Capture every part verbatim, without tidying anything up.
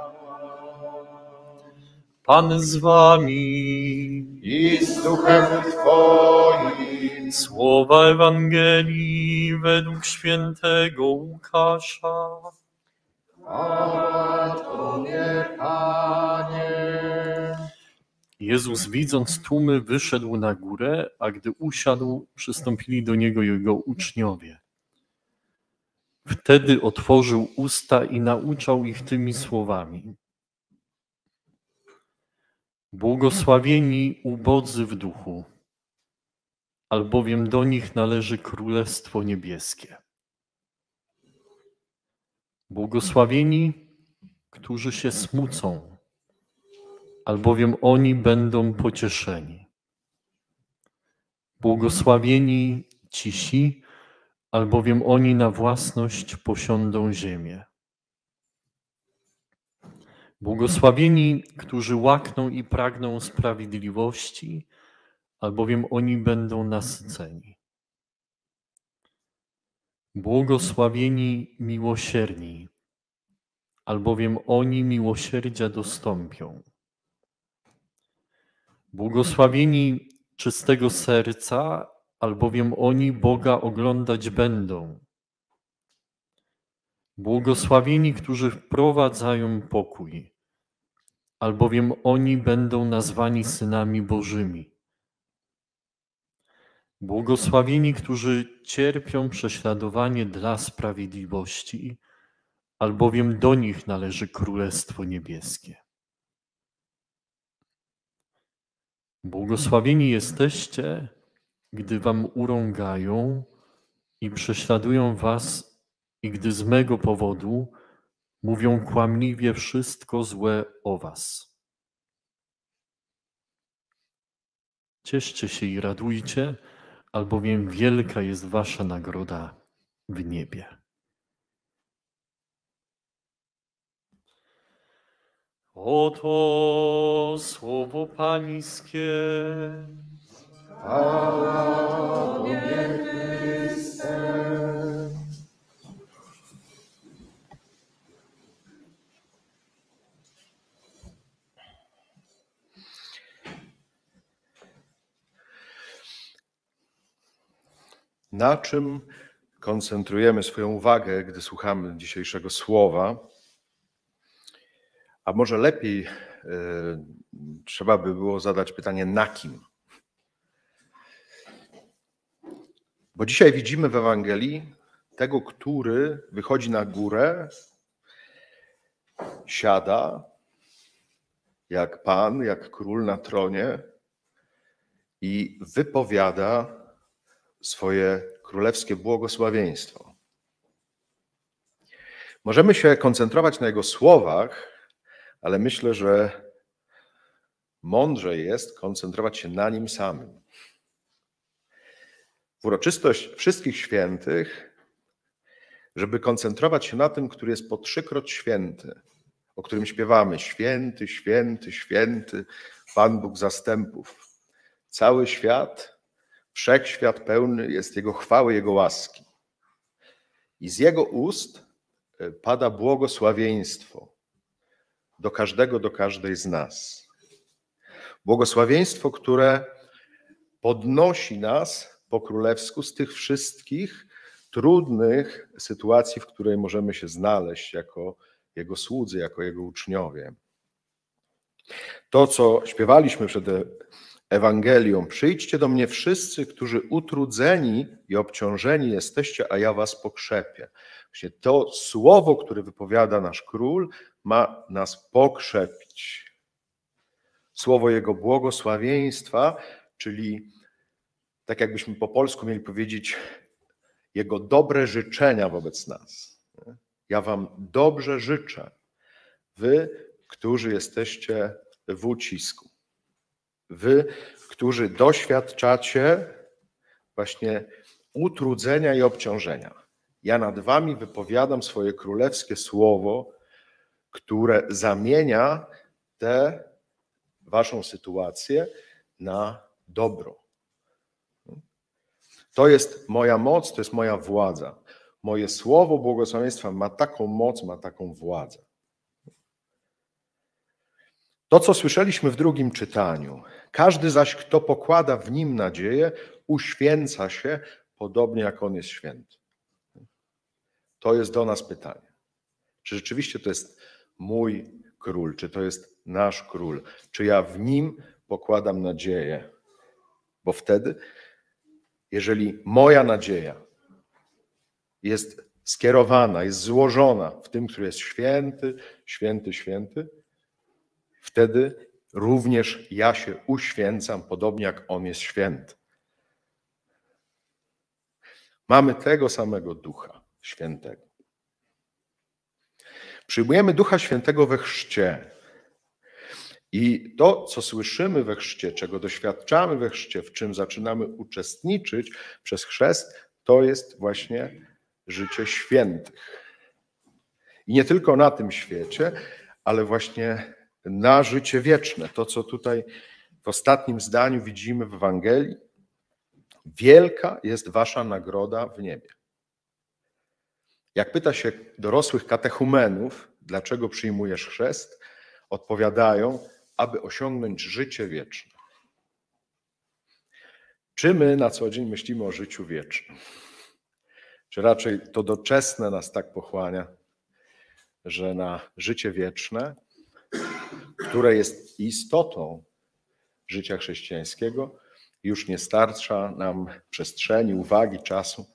Pan z wami i z duchem Twoim. Słowa Ewangelii według świętego Łukasza. Chwała Tobie, Panie. Jezus, widząc tłumy, wyszedł na górę, a gdy usiadł, przystąpili do Niego Jego uczniowie. Wtedy otworzył usta i nauczał ich tymi słowami. Błogosławieni ubodzy w duchu, albowiem do nich należy Królestwo Niebieskie. Błogosławieni, którzy się smucą, albowiem oni będą pocieszeni. Błogosławieni cisi, albowiem oni na własność posiądą ziemię. Błogosławieni, którzy łakną i pragną sprawiedliwości, albowiem oni będą nasyceni. Błogosławieni miłosierni, albowiem oni miłosierdzia dostąpią. Błogosławieni czystego serca, albowiem oni Boga oglądać będą. Błogosławieni, którzy wprowadzają pokój, albowiem oni będą nazwani synami Bożymi. Błogosławieni, którzy cierpią prześladowanie dla sprawiedliwości, albowiem do nich należy Królestwo Niebieskie. Błogosławieni jesteście, gdy wam urągają i prześladują was, i gdy z mego powodu mówią kłamliwie wszystko złe o was. Cieszcie się i radujcie, albowiem wielka jest wasza nagroda w niebie. Oto słowo Pańskie. Chwała Tobie, Chryste. Na czym koncentrujemy swoją uwagę, gdy słuchamy dzisiejszego słowa? A może lepiej y, trzeba by było zadać pytanie, na kim? Bo dzisiaj widzimy w Ewangelii tego, który wychodzi na górę, siada jak Pan, jak król na tronie i wypowiada swoje królewskie błogosławieństwo. Możemy się koncentrować na jego słowach, ale myślę, że mądrzej jest koncentrować się na nim samym. W uroczystość wszystkich świętych, żeby koncentrować się na tym, który jest po trzykroć święty, o którym śpiewamy: święty, święty, święty, Pan Bóg zastępów. Cały świat, wszechświat pełny jest Jego chwały, Jego łaski. I z Jego ust pada błogosławieństwo do każdego, do każdej z nas. Błogosławieństwo, które podnosi nas po królewsku z tych wszystkich trudnych sytuacji, w której możemy się znaleźć jako Jego słudzy, jako Jego uczniowie. To, co śpiewaliśmy przed Ewangelią: przyjdźcie do mnie wszyscy, którzy utrudzeni i obciążeni jesteście, a ja was pokrzepię. Właśnie to słowo, które wypowiada nasz król, ma nas pokrzepić. Słowo Jego błogosławieństwa, czyli tak jakbyśmy po polsku mieli powiedzieć, Jego dobre życzenia wobec nas. Ja wam dobrze życzę, wy, którzy jesteście w ucisku. Wy, którzy doświadczacie właśnie utrudzenia i obciążenia. Ja nad wami wypowiadam swoje królewskie słowo, które zamienia tę waszą sytuację na dobro. To jest moja moc, to jest moja władza. Moje słowo błogosławieństwa ma taką moc, ma taką władzę. To, co słyszeliśmy w drugim czytaniu. Każdy zaś, kto pokłada w nim nadzieję, uświęca się, podobnie jak on jest święty. To jest do nas pytanie. Czy rzeczywiście to jest mój król? Czy to jest nasz król? Czy ja w nim pokładam nadzieję? Bo wtedy, jeżeli moja nadzieja jest skierowana, jest złożona w tym, który jest święty, święty, święty, wtedy również ja się uświęcam, podobnie jak on jest święty. Mamy tego samego Ducha Świętego. Przyjmujemy Ducha Świętego we chrzcie. I to, co słyszymy we chrzcie, czego doświadczamy we chrzcie, w czym zaczynamy uczestniczyć przez chrzest, to jest właśnie życie świętych. I nie tylko na tym świecie, ale właśnie na życie wieczne. To, co tutaj w ostatnim zdaniu widzimy w Ewangelii. Wielka jest wasza nagroda w niebie. Jak pyta się dorosłych katechumenów, dlaczego przyjmujesz chrzest, odpowiadają, aby osiągnąć życie wieczne. Czy my na co dzień myślimy o życiu wiecznym? Czy raczej to doczesne nas tak pochłania, że na życie wieczne, które jest istotą życia chrześcijańskiego, już nie starcza nam przestrzeni, uwagi, czasu?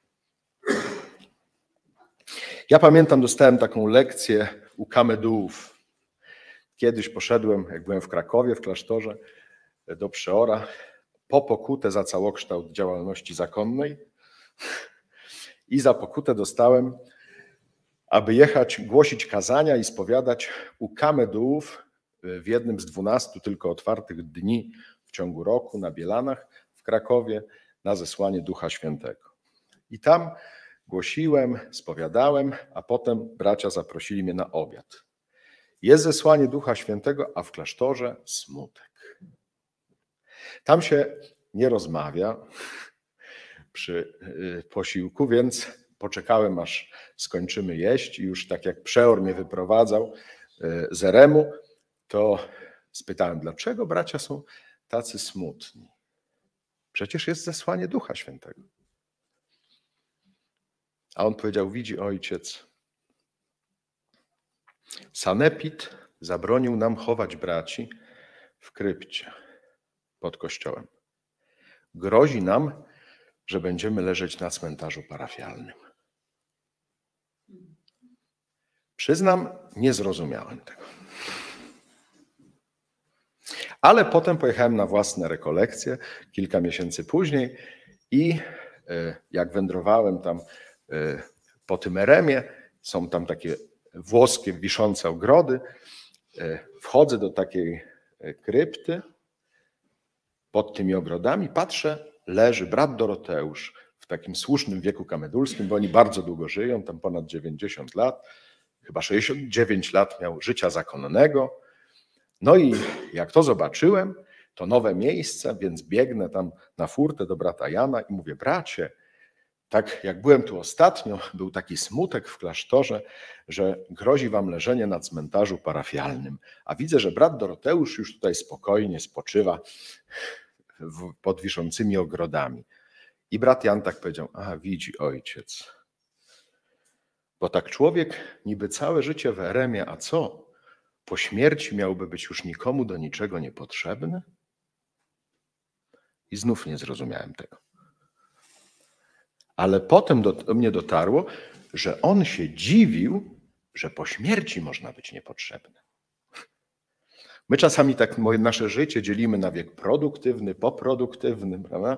Ja pamiętam, dostałem taką lekcję u kamedułów. Kiedyś poszedłem, jak byłem w Krakowie, w klasztorze, do przeora, po pokutę za całokształt działalności zakonnej i za pokutę dostałem, aby jechać, głosić kazania i spowiadać u kamedułów w jednym z dwunastu tylko otwartych dni w ciągu roku na Bielanach w Krakowie na zesłanie Ducha Świętego. I tam głosiłem, spowiadałem, a potem bracia zaprosili mnie na obiad. Jest zesłanie Ducha Świętego, a w klasztorze smutek. Tam się nie rozmawia przy posiłku, więc poczekałem, aż skończymy jeść i już tak jak przeor mnie wyprowadzał z eremu, to spytałem, dlaczego bracia są tacy smutni? Przecież jest zesłanie Ducha Świętego. A on powiedział, widzi ojciec, sanepid zabronił nam chować braci w krypcie pod kościołem. Grozi nam, że będziemy leżeć na cmentarzu parafialnym. Przyznam, nie zrozumiałem tego. Ale potem pojechałem na własne rekolekcje kilka miesięcy później i jak wędrowałem tam po tym eremie, są tam takie włoskie wiszące ogrody, wchodzę do takiej krypty, pod tymi ogrodami, patrzę, leży brat Doroteusz w takim słusznym wieku kamedulskim, bo oni bardzo długo żyją, tam ponad dziewięćdziesiąt lat, chyba sześćdziesiąt dziewięć lat miał życia zakonnego. No i jak to zobaczyłem, to nowe miejsce, więc biegnę tam na furtę do brata Jana i mówię, bracie, tak jak byłem tu ostatnio, był taki smutek w klasztorze, że grozi wam leżenie na cmentarzu parafialnym. A widzę, że brat Doroteusz już tutaj spokojnie spoczywa pod wiszącymi ogrodami. I brat Jan tak powiedział, a widzi ojciec. Bo tak człowiek niby całe życie w eremie, a co? Po śmierci miałby być już nikomu do niczego niepotrzebny? I znów nie zrozumiałem tego. Ale potem do, do mnie dotarło, że on się dziwił, że po śmierci można być niepotrzebny. My czasami tak nasze życie dzielimy na wiek produktywny, poproduktywny, prawda?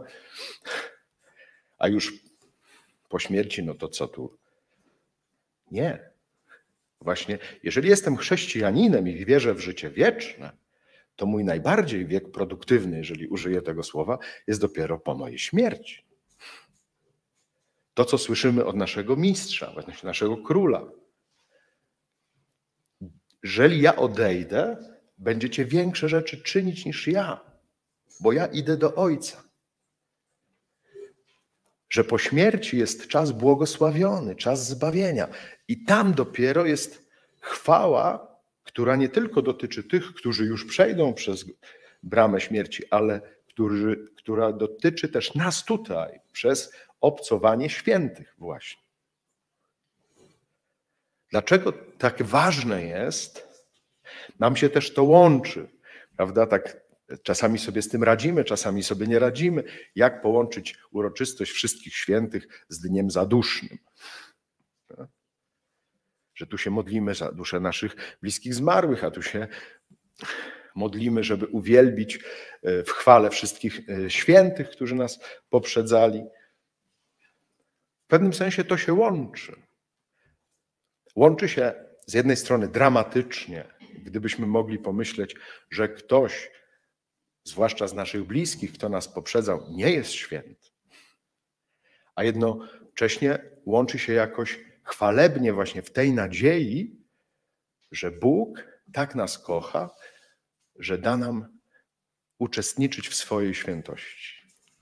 A już po śmierci, no to co tu? Nie. Właśnie, jeżeli jestem chrześcijaninem i wierzę w życie wieczne, to mój najbardziej wiek produktywny, jeżeli użyję tego słowa, jest dopiero po mojej śmierci. To, co słyszymy od naszego mistrza, od naszego króla. Jeżeli ja odejdę, będziecie większe rzeczy czynić niż ja, bo ja idę do Ojca. Że po śmierci jest czas błogosławiony, czas zbawienia. I tam dopiero jest chwała, która nie tylko dotyczy tych, którzy już przejdą przez bramę śmierci, ale którzy, która dotyczy też nas tutaj, przez obcowanie świętych właśnie. Dlaczego tak ważne jest? Nam się też to łączy, prawda? Tak czasami sobie z tym radzimy, czasami sobie nie radzimy. Jak połączyć uroczystość wszystkich świętych z Dniem Zadusznym? Że tu się modlimy za duszę naszych bliskich zmarłych, a tu się modlimy, żeby uwielbić w chwale wszystkich świętych, którzy nas poprzedzali. W pewnym sensie to się łączy. Łączy się z jednej strony dramatycznie, gdybyśmy mogli pomyśleć, że ktoś, zwłaszcza z naszych bliskich, kto nas poprzedzał, nie jest święty. A jednocześnie łączy się jakoś chwalebnie właśnie w tej nadziei, że Bóg tak nas kocha, że da nam uczestniczyć w swojej świętości.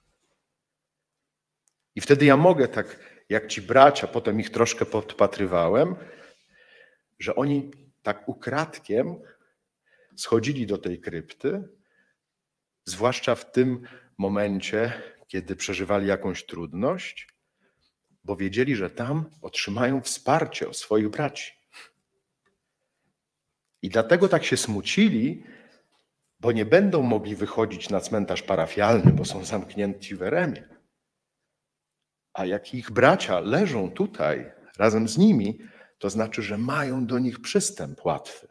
I wtedy ja mogę tak, jak ci bracia, potem ich troszkę podpatrywałem, że oni tak ukradkiem schodzili do tej krypty, zwłaszcza w tym momencie, kiedy przeżywali jakąś trudność, bo wiedzieli, że tam otrzymają wsparcie od swoich braci. I dlatego tak się smucili, bo nie będą mogli wychodzić na cmentarz parafialny, bo są zamknięci w eremie. A jak ich bracia leżą tutaj razem z nimi, to znaczy, że mają do nich przystęp łatwy.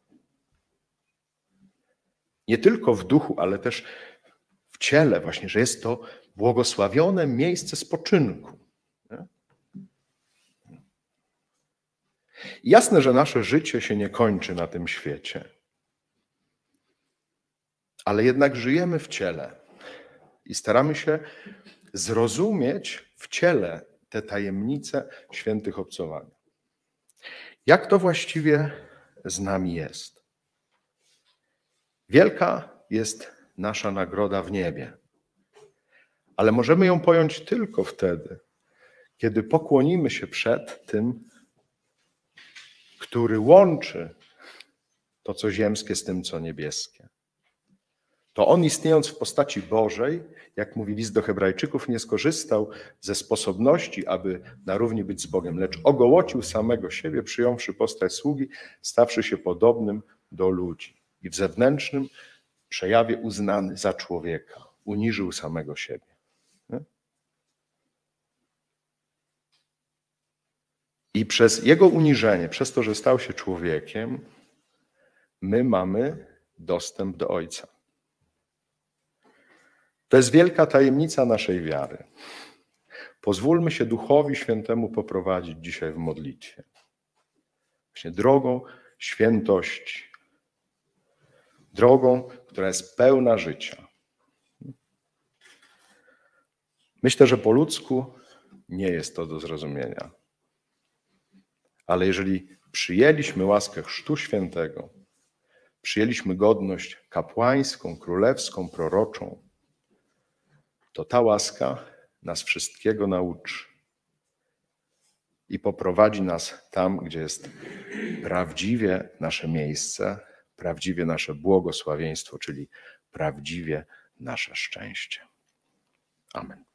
Nie tylko w duchu, ale też w ciele właśnie, że jest to błogosławione miejsce spoczynku. Nie? Jasne, że nasze życie się nie kończy na tym świecie, ale jednak żyjemy w ciele i staramy się zrozumieć w ciele te tajemnice świętych obcowania. Jak to właściwie z nami jest? Wielka jest nasza nagroda w niebie, ale możemy ją pojąć tylko wtedy, kiedy pokłonimy się przed tym, który łączy to, co ziemskie, z tym, co niebieskie. To On, istniejąc w postaci Bożej, jak mówi list do Hebrajczyków, nie skorzystał ze sposobności, aby na równi być z Bogiem, lecz ogołocił samego siebie, przyjąwszy postać sługi, stawszy się podobnym do ludzi. I w zewnętrznym przejawie uznany za człowieka. Uniżył samego siebie. Nie? I przez Jego uniżenie, przez to, że stał się człowiekiem, my mamy dostęp do Ojca. To jest wielka tajemnica naszej wiary. Pozwólmy się Duchowi Świętemu poprowadzić dzisiaj w modlitwie. Właśnie drogą świętości. Drogą, która jest pełna życia. Myślę, że po ludzku nie jest to do zrozumienia. Ale jeżeli przyjęliśmy łaskę Chrztu Świętego, przyjęliśmy godność kapłańską, królewską, proroczą, to ta łaska nas wszystkiego nauczy i poprowadzi nas tam, gdzie jest prawdziwie nasze miejsce, prawdziwie nasze błogosławieństwo, czyli prawdziwie nasze szczęście. Amen.